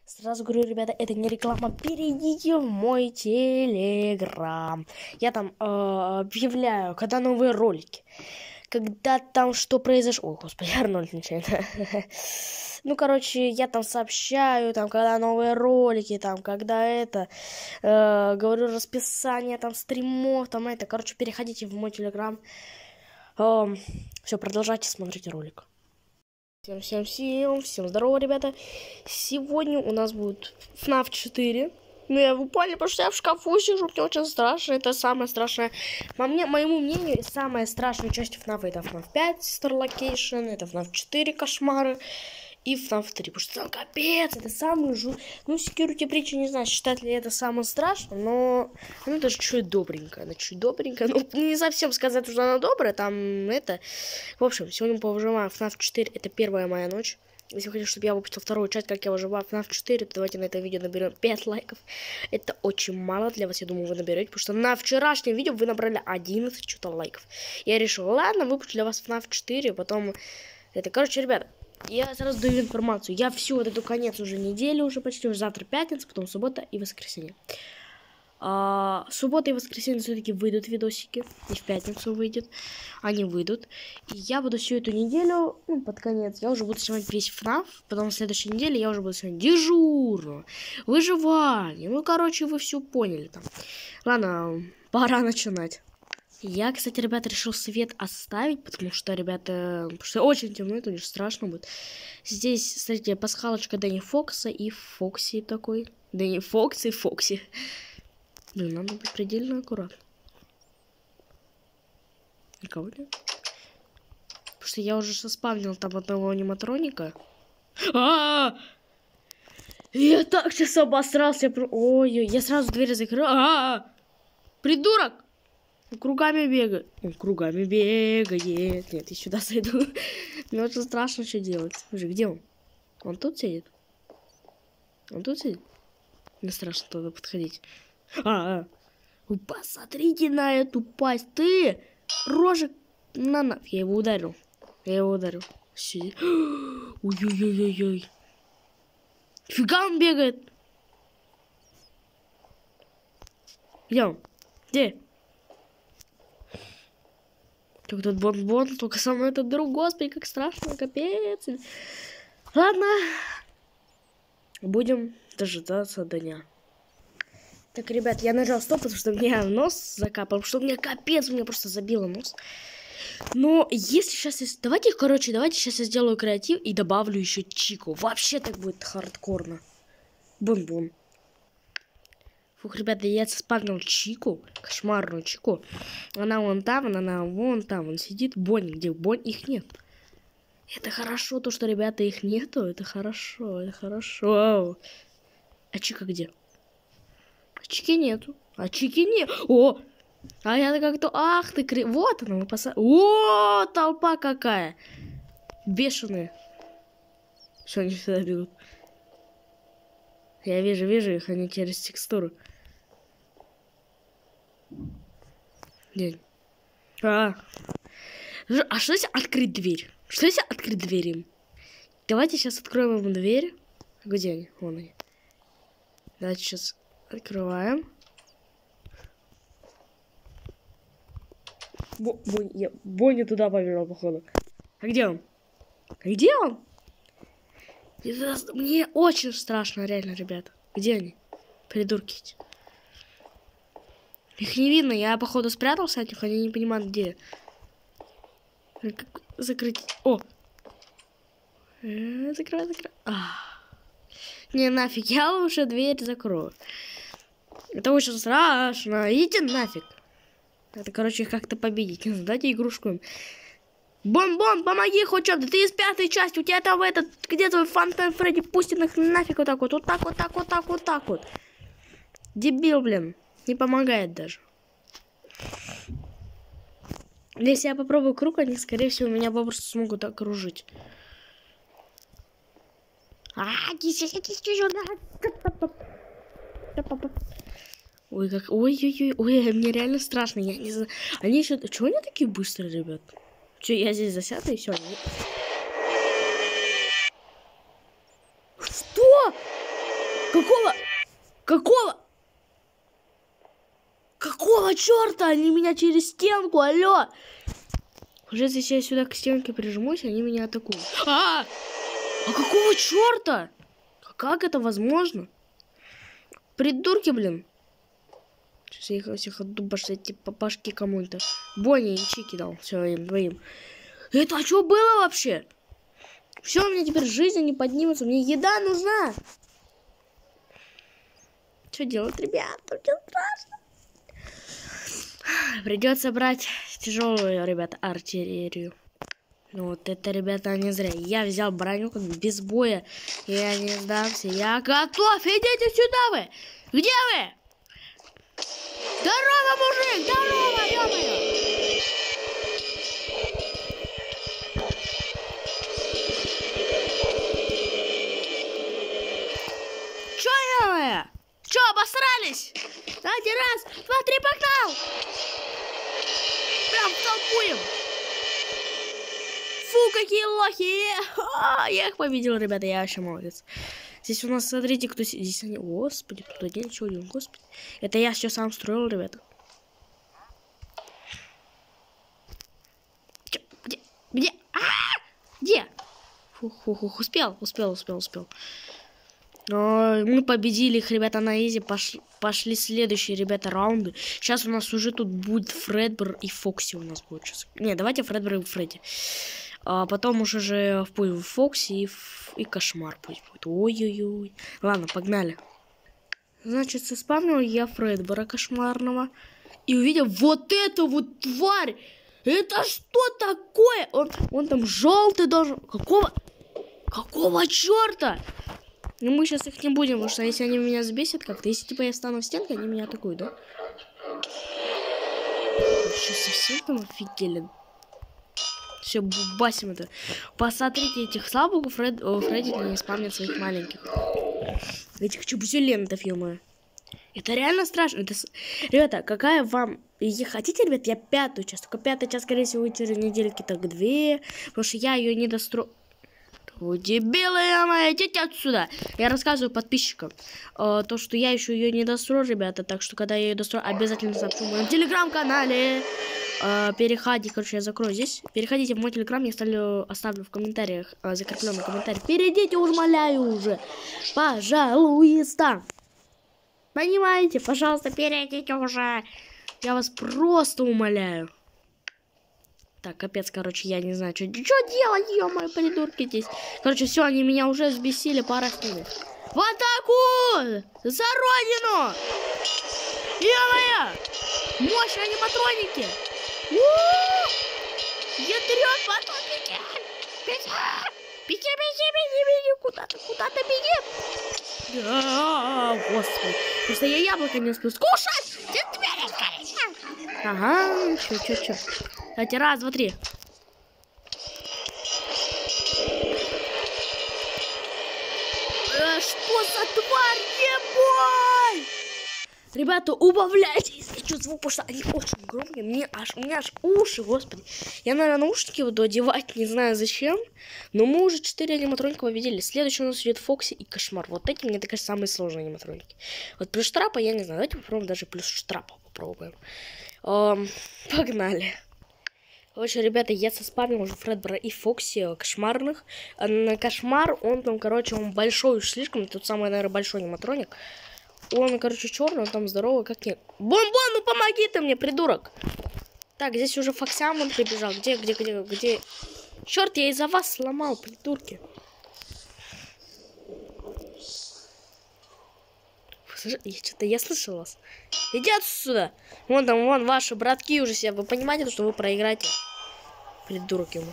Сразу говорю, ребята, это не реклама. Перейдите в мой телеграм. Я там объявляю, когда новые ролики. Когда там что произошло. О, господи, Арнольд нечаянно. Ну, короче, я там сообщаю, там, когда новые ролики, там, когда это, говорю расписание, там, стримов, там, это. Короче, переходите в мой телеграм. Все, продолжайте смотреть ролик. Всем здорово, ребята. Сегодня у нас будет FNAF 4. Ну, вы поняли, потому что я в шкафу сижу, мне очень страшно. Это самое страшное. Моему мнению, самая страшная часть FNAF это FNAF 5 Star Location, это FNAF 4 Кошмары и FNAF 3. Потому что там капец, это самый Ну, Security Breach, не знаю, считать ли это самое страшное, но она даже чуть добренькая. Она чуть добренькая. Ну, не совсем сказать, что она добрая, там это... В общем, сегодня мы повыживаем FNAF 4, это первая моя ночь. Если вы хотите, чтобы я выпустил вторую часть, как я выживаю в FNAF 4, то давайте на это видео наберем 5 лайков. Это очень мало для вас, я думаю, вы наберете, потому что на вчерашнем видео вы набрали 11 что-то лайков. Я решил, ладно, выпущу для вас FNAF 4, потом... Это, короче, ребята, я сразу даю информацию. Я всю вот эту конец уже недели, уже почти, уже завтра пятница, потом суббота и воскресенье. Суббота и воскресенье все-таки выйдут видосики. И в пятницу выйдет. Они выйдут. И я буду всю эту неделю, ну, под конец, я уже буду снимать весь FNAF. Потом в следующей неделе я уже буду снимать дежурно, выживание. Ну, короче, вы все поняли там. Ладно, пора начинать. Я, кстати, ребята, решил свет оставить, потому что, ребята, потому что очень темно, это очень страшно будет. Здесь, смотрите, пасхалочка Дэнни Фокса и Фокси такой. Дэнни Фокс и Фокси. Блин, надо быть предельно аккуратно. Никого нет? Потому что я уже соспавнил там одного аниматроника. Я так сейчас обосрался. Ой, я сразу дверь закрыл. Придурок! Кругами бегает. Он кругами бегает. Нет, я сюда сойду. Мне очень страшно, что делать. Слушай, где он? Он тут сидит? Он тут сидит? Мне страшно туда подходить. Посмотрите на эту пасть. Ты, рожек, на. Я его ударил. Ой-ой-ой-ой-ой. Фига он бегает. Где он? Где? Как тут бон-бон, только со мной этот друг, господи, как страшно, капец. Ладно, будем дожидаться дня. Так, ребят, я нажал стоп, потому что мне нос закапал, потому что мне капец, мне просто забило нос. Но если сейчас... Давайте сейчас я сделаю креатив и добавлю еще Чику. Вообще так будет хардкорно. Бон-бон. Фух, ребята, я спавнил Чику, кошмарную Чику. Она вон там, он сидит. Бонни, где Бонни? Их нет. Это хорошо, то, что, ребята, их нету. Это хорошо, это хорошо. А Чика где? А Чики нету. О! А я как-то... Ах ты, вот она, мы посадили. О, толпа какая! Бешеные. Что они сюда бегут? Я вижу их, они через текстуру. День. А что если открыть дверь? Что если открыть дверь им? Давайте сейчас откроем ему дверь. Где они? Вон они. Давайте сейчас открываем. Бонни туда побежал, походу. А где он? Мне очень страшно, реально, ребята. Где они? Придурки эти. Их не видно, я, походу, спрятался от них, они не понимают, где. Как закрыть? О! Закрывай. Не, нафиг, я лучше дверь закрою. Это очень страшно. Идите нафиг. Это, короче, их как-то победить. Не знаю, дайте игрушку им. Бон-бон, помоги хоть чем-то. Ты из 5-й части. У тебя там где твой Фантом Фредди? Пусть их нафиг вот так вот. Вот так вот. Дебил, блин. Не помогает даже. Если я попробую круг, они, скорее всего, меня попросту смогут окружить. Ой, как... Ой, мне реально страшно. Я не знаю. Они еще... Чего они такие быстрые, ребят? Че, я здесь засяду и все. Что? Какого черта? Они меня через стенку, алло! Уже если я сюда к стенке прижмусь, они меня атакуют. А какого черта? Как это возможно? Придурки, блин. Сейчас я их всех отдубашу, эти папашки кому-то. Бонни и Чики дал. Все, им двоим. Это что было вообще? Все, у меня теперь жизнь не поднимется. Мне еда нужна. Что делать, ребята? Мне страшно. Придется брать тяжелую, ребята, артиллерию. Ну вот это, ребята, не зря. Я взял броню как без боя. Я не сдамся. Я готов. Идите сюда вы. Где вы? Здорово, мужик! Здорово, ё-моё! Чё, ё-моё? Чё, обосрались? Давайте, раз, два, три, погнал! Прям толкуем! Фу, какие лохи! Я их победил, ребята, я вообще молодец. Здесь у нас, смотрите, кто здесь они. Господи, тут один, еще один, господи. Это я все сам строил, ребята. Чё? Где? Где? Фух, успел. Мы победили их, ребята, на изи. Пошли следующие, ребята, раунды. Сейчас у нас уже тут будет Фредбер и Фокси у нас будет сейчас. Не, давайте Фредбер и Фредди. А потом уже же в Фокси и Кошмар пусть будет. Ой-ой-ой. Ладно, погнали. Значит, заспавнил я Фредбера Кошмарного. И увидел вот эту вот тварь. Это что такое? Он там желтый должен... Какого черта? Ну, мы сейчас их не будем, потому что если они меня взбесят как-то, если типа я встану в стенку, они меня атакуют, да? Сейчас совсем там офигели. Все, бубасим это. Посмотрите этих слабых, Фредди не спамнит своих маленьких. Этих чебузелентов, ё-моё. Это реально страшно. Ребята, какая вам... Хотите, ребят, я 5-ю часть. Только 5-я часть, скорее всего, через недельки так 2. Потому что я ее не дострою. Дебилы мои, идите отсюда. Я рассказываю подписчикам то, что я еще ее не дострою, ребята. Так что, когда я ее дострою, обязательно сообщу в моем телеграм-канале. Переходите, короче, я закрою здесь. Переходите в мой телеграм, я оставлю в комментариях закрепленный комментарий. Перейдите, умоляю уже. Пожалуйста. Понимаете? Пожалуйста, перейдите уже. Я вас просто умоляю. Так, капец, короче, я не знаю, что делать, ё-моё, придурки здесь. Короче, все, они меня уже взбесили, пора с ними. В атаку! За родину! Ё-моё! Мощные аниматроники! Ядрёт, потом беги! Беги! Куда ты беги? Господи. Просто я яблоко не успел скушать! Ты дверь открыть! Ага, чё. Давайте, раз, два, три. Что за тварь, ебой? Ребята, убавляйте, если что, звук, потому что они очень громкие. У меня аж уши, господи. Я, наверное, наушники буду одевать, не знаю зачем. Но мы уже 4 аниматроника победили. Следующий у нас идет Фокси и Кошмар. Вот эти, мне кажется, самые сложные аниматроники. Вот плюс штрапа, я не знаю. Давайте попробуем даже плюс штрапа попробуем. Погнали. Короче, ребята, я соспамил уже Фредбера и Фокси кошмарных. Кошмар, он там, короче, он большой уж слишком. Тут самый, наверное, большой аниматроник. Он, короче, черный, он там здоровый, как нет. Бон-бон, ну помоги ты мне, придурок. Так, здесь уже Фоксямон прибежал. Где? Черт, я из-за вас сломал, придурки. Я слышал вас. Иди отсюда. Вон ваши братки уже себя. Вы понимаете, что вы проиграете? Придурок ему.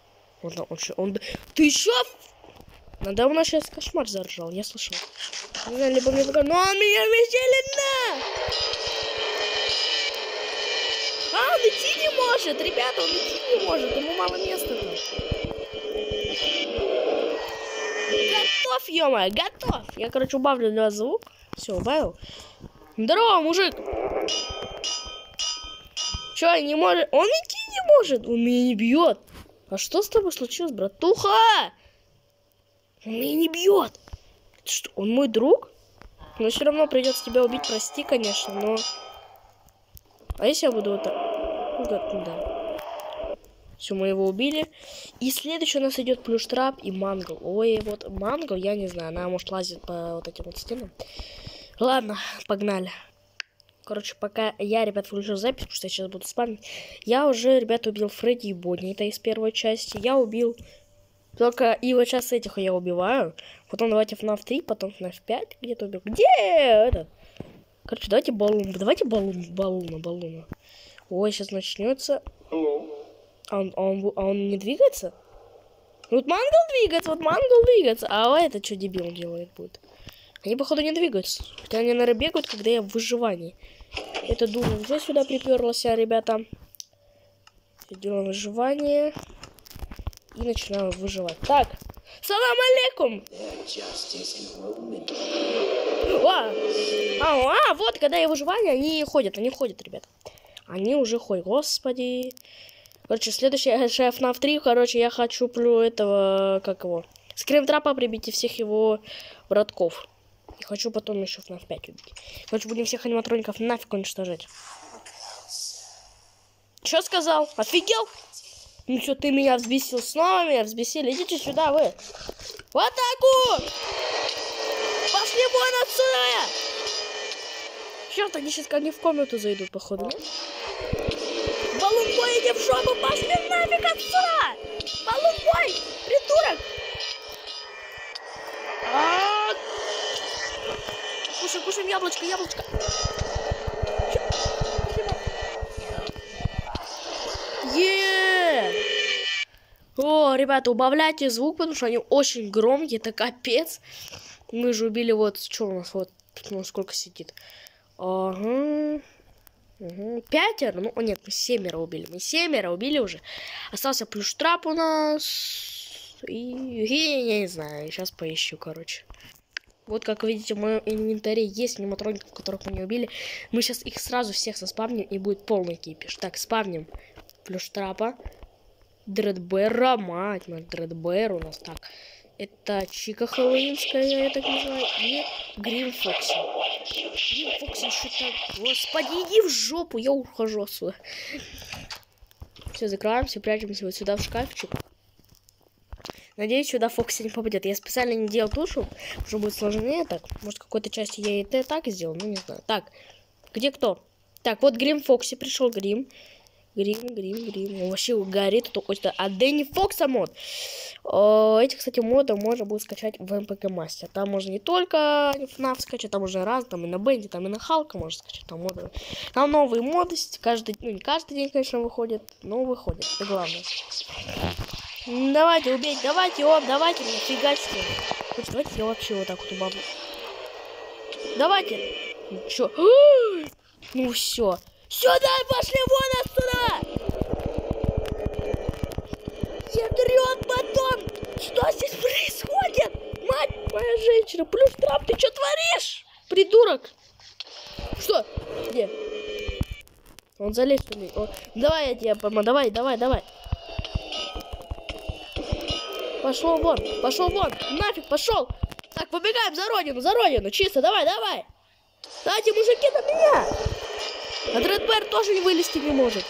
Ты еще? Надо у нас сейчас Кошмар заржал, я слышал. Не знаю, либо мне пока... Но он меня вместе он идти не может, ребята, он идти не может. Ему мало места там. Готов, ё-моё, готов. Я, короче, убавлю для вас звук. Все, убавил. Здорово, мужик. Че, не может? Он идти не может. Он меня не бьет. А что с тобой случилось, братуха? Он меня не бьет. Что, он мой друг? Но все равно придется тебя убить, прости, конечно, но... А если я буду вот так? Да. Все, мы его убили. И следующий у нас идет плюштрап и мангл. Ой, вот мангл, я не знаю, она может лазить по вот этим вот стенам. Ладно, погнали. Короче, пока я, ребят, включил запись, потому что я сейчас буду спамить. Я уже, ребят, убил Фредди и Бонни. Это из первой части. Я убил... Только и вот сейчас этих я убиваю. Потом давайте FNAF 3, потом FNAF 5 где-то убил. Где этот? Короче, давайте баллон. Давайте баллона. Ой, сейчас начнется. А он не двигается? Вот мангл двигается. А это что дебил делает будет? Они, походу, не двигаются. Хотя они, наверное, бегают, когда я в выживании. Это дура уже сюда приперлась, ребята. Я делаю выживание. И начинаю выживать. Так. Салам алейкум! Вот, когда я выживание, они ходят, ребята. Они уже ходят. Господи. Короче, следующий FNAF 3, короче, я хочу этого, как его, Скримтрапа прибить и всех его братков. И хочу потом еще FNAF 5 убить. Короче, будем всех аниматроников нафиг уничтожать. Что сказал? Офигел? Ну что, ты меня взбесил? Снова меня взбесили? Идите сюда, вы. В атаку! Пошли вон отсюда! Черт, они сейчас ко мне в комнату зайдут, походу. Балунбой, иди в жопу! Пошли нафиг отсюда! Балунбой! Придурок! Кушаем яблочко. О, ребята, убавляйте звук, потому что они очень громкие, это капец. Мы же убили вот, что у нас, вот, ну, сколько сидит. Ага. Пятеро? Ну, нет, мы семеро убили уже. Остался плюштрап у нас. И я не знаю, сейчас поищу, короче. Вот, как видите, в моем инвентаре есть аниматроников, которых мы не убили. Мы сейчас их сразу всех заспавним, и будет полный кипиш. Так, спавним плюштрапа. Дредбера, мать моя, Дредбер у нас. Так, это Чика Хэллоуинская, я так называю. И Грим Фокси. Грим Фокси еще так... Господи, иди в жопу, я ухожу отсюда. Все, закрываемся, прячемся вот сюда в шкафчик. Надеюсь, сюда Фокси не попадет. Я специально не делал тушу, что будет сложнее так. Может, в какой-то части я и так сделал, ну не знаю. Так, где кто? Так, вот Грим Фокси, пришел Грим. Грим. Он вообще горит. А Дэнни Фокса мод. Эти, кстати, моды можно будет скачать в МПК Мастер. Там можно не только FNAF скачать, там уже раз, там и на Бенди, там и на Халка можно скачать. Там моды. Там новые моды. Ну, не каждый день, конечно, выходят, но выходят. Это главное. Давайте убейте, давайте нафигачьте. Давайте я вообще вот так вот убавлю. Давайте. Ну чё? Ну все. Сюда, пошли вон отсюда! Ядрён батон! Что здесь происходит? Мать моя женщина! Плюштрап, ты что творишь? Придурок! Что? Где? Он залез в меня. Давай я тебе помогу. Давай. Пошел вон! Нафиг, пошел! Так, побегаем за родину! Чисто, давай! Давайте, мужики, на меня! А Дредбер тоже не вылезти не может.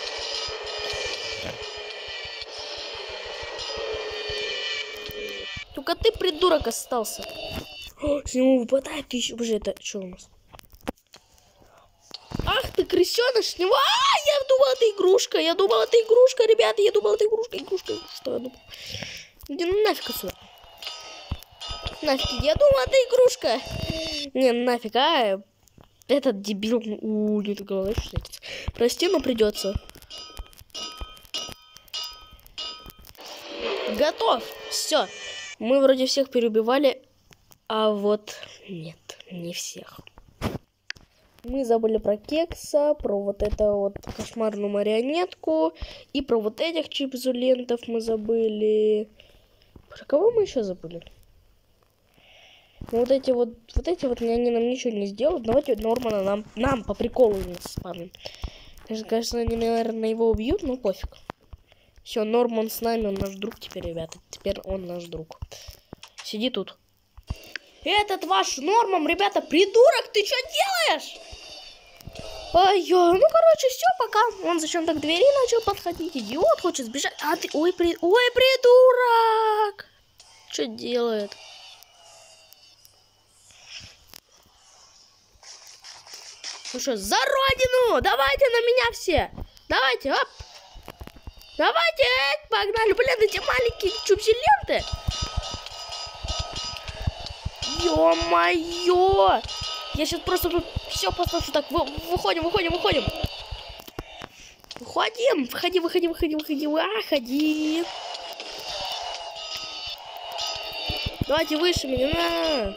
Только ты, придурок, остался. С него выпадает еще. Боже, это что у нас? Ах ты, крысеныш, с него. Я думала, это игрушка. Ребята, игрушка. Что я думал? Иди нафиг отсюда. Нафиг, я думала, это игрушка. Не, нафиг, Этот дебил, не до головы встретится. Прости, но придется. Готов. Все. Мы вроде всех переубивали, а вот нет, не всех. Мы забыли про Кекса, про вот это вот кошмарную марионетку и про вот этих чипзулентов мы забыли. Про кого мы еще забыли? Вот эти вот они нам ничего не сделают. Давайте Нормана нам по приколу не спамим. Конечно, они, наверное, его убьют, но пофиг. Все, Норман с нами, он наш друг теперь, ребята. Теперь он наш друг. Сиди тут. Этот ваш Норман, ребята, придурок, ты что делаешь? Ой-ой, ну, короче, все, пока. Он зачем-то к двери начал подходить. Идиот хочет сбежать. А ты, ой, придурок. Что делает? Ну что, за родину! Давайте на меня все! Давайте, оп! Давайте, погнали! Блин, эти маленькие чупси-ленты! Ё-моё! Я сейчас просто тут все послушаю. Так, выходим. Выходим! Выходи! Ходи! Давайте выше меня, на!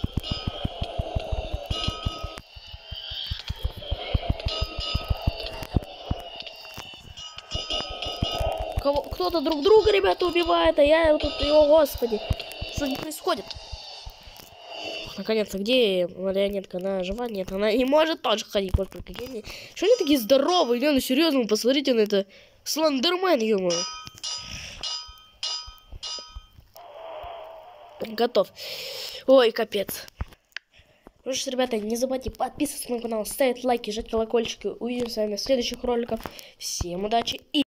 Кто-то друг друга, ребята, убивает, а я тут, о господи, что здесь происходит? Наконец-то, где марионетка? Она жива? Нет, она не может тоже ходить. Что они такие здоровые? Ну, серьезно, посмотрите на это. Слендермен, ё-моё. Готов. Ой, капец. Ну что, ребята, не забывайте подписываться на канал, ставить лайки, жать колокольчики. Увидимся с вами в следующих роликах. Всем удачи и...